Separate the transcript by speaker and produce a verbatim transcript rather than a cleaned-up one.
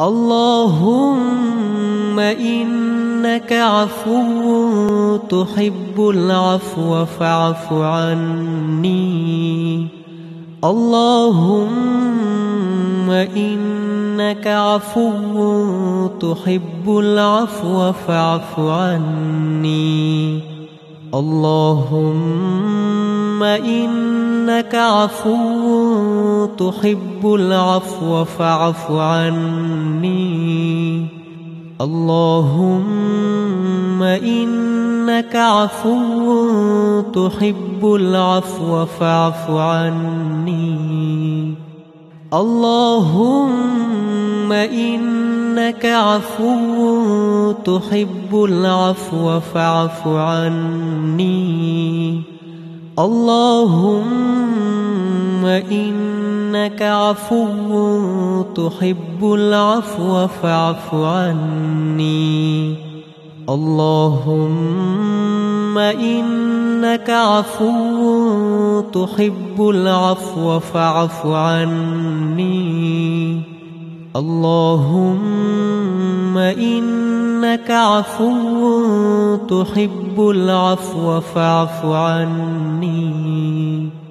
Speaker 1: اللهم إنك عفو تحب العفو فاعف عني. اللهم إنك عفو تحب العفو فاعف عني. اللهم إنك عفو تحب العفو فاعف عني. اللهم إنك عفو تحب العفو فاعف عني. اللهم إنك عفو تحب العفو فاعف عني. اللهم إنك عفو تحب العفو فاعف عني. اللهم إنك عفو تحب العفو فاعف عني. اللهم إنك عفو تحب العفو فاعف عني.